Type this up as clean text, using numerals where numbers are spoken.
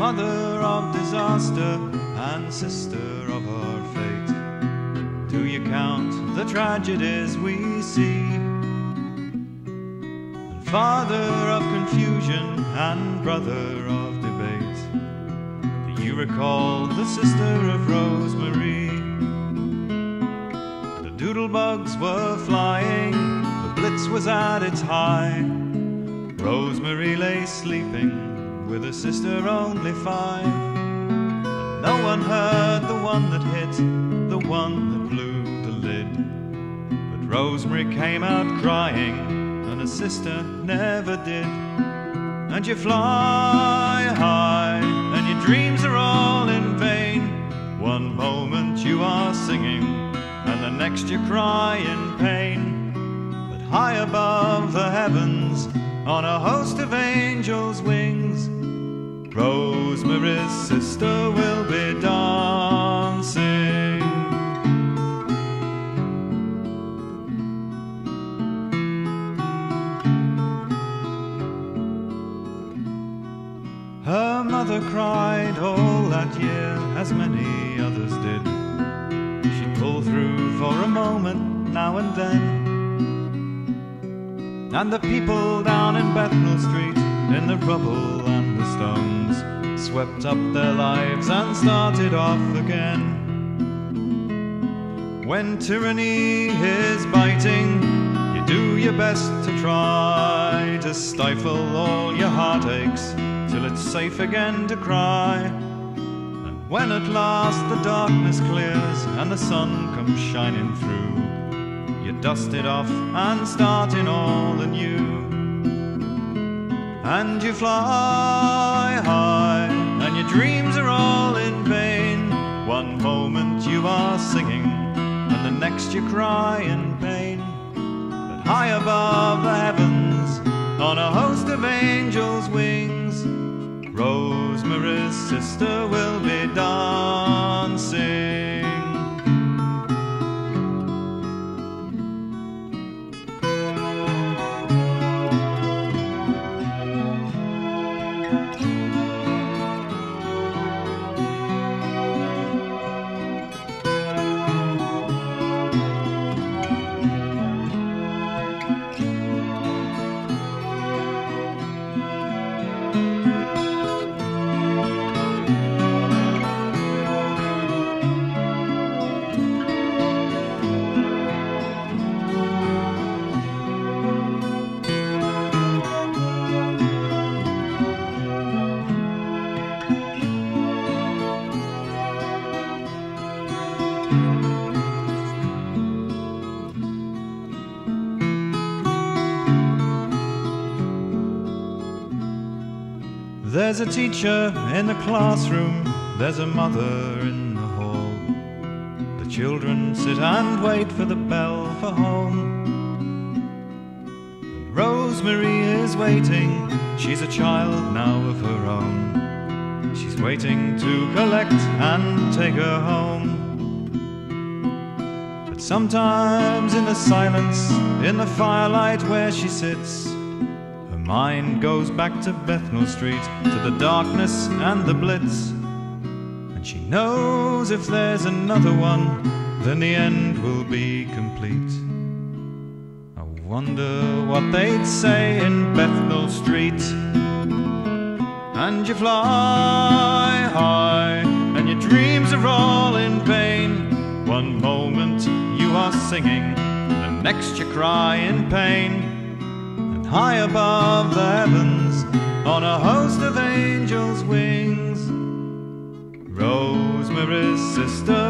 mother of disaster and sister of our fate. Do you count the tragedies we see? And father of confusion and brother of debate, do you recall the sister of Rosemary? The doodlebugs were flying, the blitz was at its high. Rosemary lay sleeping with a sister only 5. And no one heard the one that hit, the one that blew the lid. But Rosemary came out crying, and her sister never did. And you fly high, and your dreams are all in vain. One moment you are singing, and the next you cry in pain. But high above the heavens, on a host of angels' wings, Rosemary's sister will be dancing. Her mother cried all that year, as many others did. She'd pull through for a moment now and then. And the people down in Bethnal Street, in the rubble and the stones, swept up their lives and started off again. When tyranny is biting, you do your best to try to stifle all your heartaches till it's safe again to cry. And when at last the darkness clears and the sun comes shining through, you dust it off and start in all anew. And you fly high, and your dreams are all in vain. One moment you are singing, and the next you cry in pain. But high above the heavens, on a host of angels' wings, Rosemary's sister will be dancing. There's a teacher in the classroom, there's a mother in the hall. The children sit and wait for the bell for home. And Rosemary is waiting, she's a child now of her own. She's waiting to collect and take her home. But sometimes in the silence, in the firelight where she sits, mind goes back to Bethnal Street, to the darkness and the blitz. And she knows if there's another one, then the end will be complete. I wonder what they'd say in Bethnal Street. And you fly high, and your dreams are all in vain. One moment you are singing, the next you cry in pain. High above the heavens, on a host of angels' wings, Rosemary's sister